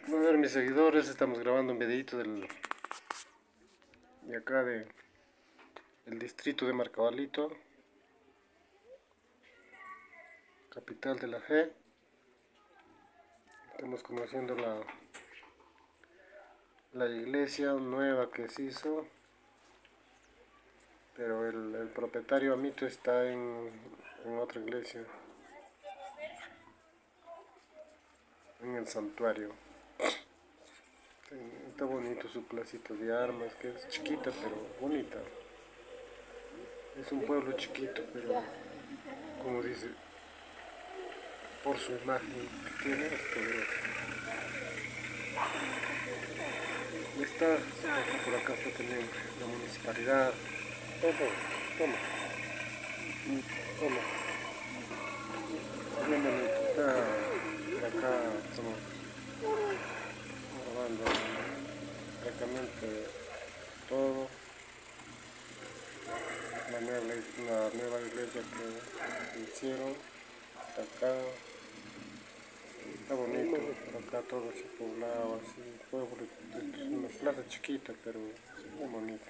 A ver, mis seguidores, estamos grabando un videito de acá el distrito de Marcabalito, capital de la G. Estamos conociendo la iglesia nueva que se hizo, pero el propietario Amito está en otra iglesia, en el santuario. Está bonito su placita de armas, que es chiquita pero bonita. Es un pueblo chiquito, pero como dice, por su imagen que tiene, es poderoso. Está, por acá está también la municipalidad. Toma, toma, toma. Bien bonito. Está por acá, estamos grabando prácticamente todo. La nueva iglesia que hicieron. Está acá. Está bonito. Por acá todo así poblado, así. Pueblo. Es una plaza chiquita, pero muy bonita.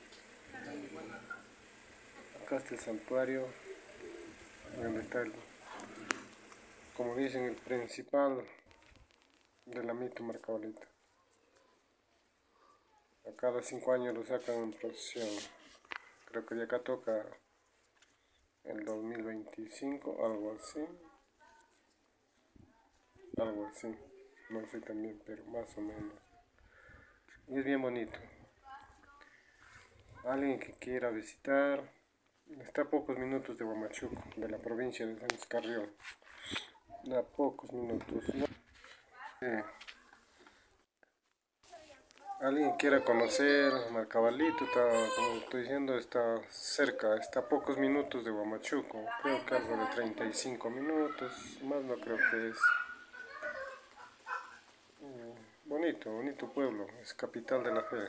Acá está el santuario, donde está como dicen, el principal del Amito Marcabalito. A cada 5 años lo sacan en procesión. Creo que de acá toca el 2025, algo así. Algo así. No sé también, pero más o menos. Y es bien bonito. Alguien que quiera visitar, está a pocos minutos de Huamachuco, de la provincia de Sánchez Carrión. A pocos minutos, ¿no? Alguien quiera conocer Marcabalito, está, como estoy diciendo, está cerca, está a pocos minutos de Huamachuco. Creo que algo de 35 minutos, más no creo que es. Bonito, bonito pueblo, es capital de la fe.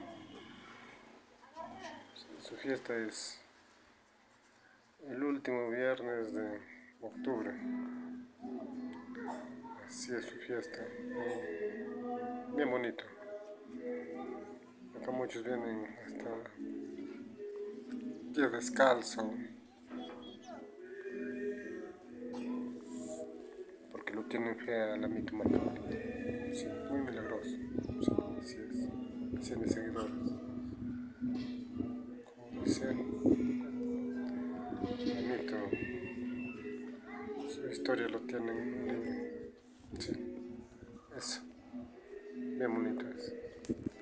Su fiesta es el último viernes de octubre. Así es su fiesta. Bien bonito. Acá muchos vienen hasta pie descalzo, porque lo tienen fe al Amito Marcabalito. Sí, muy milagroso. Sí, así es. Así es, mis seguidores. Como dice Amito, su historia lo tienen en un libro. Sí, eso. Bien bonito es.